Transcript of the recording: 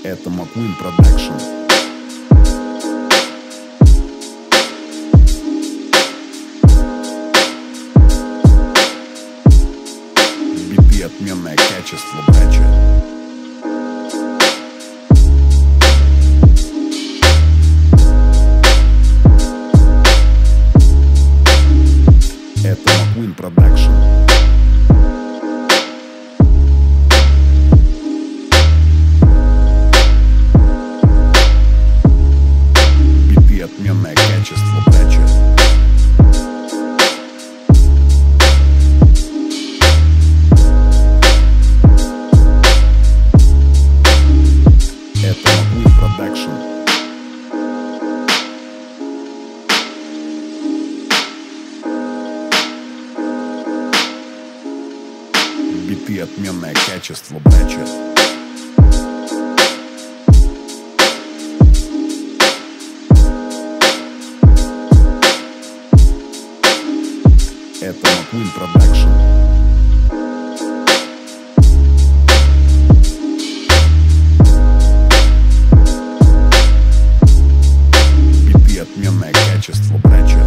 Это MacQueen Production. Биты отменное качество, братья. Это MacQueen Production. Биты отменное качество, братья. Это MacQueen Production. Биты отменное качество, братья. Это MacQueen Production. Биты отменное качество, братья.